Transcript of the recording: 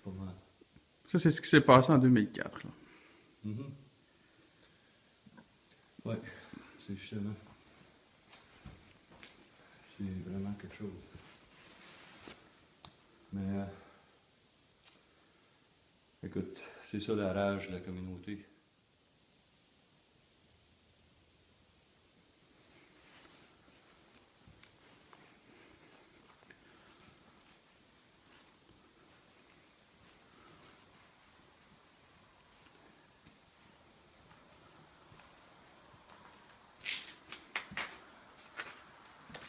pas mal. Ça, c'est ce qui s'est passé en 2004. Là. Mhm. Ouais, c'est justement. C'est vraiment quelque chose. Mais écoute, c'est ça la rage de la communauté.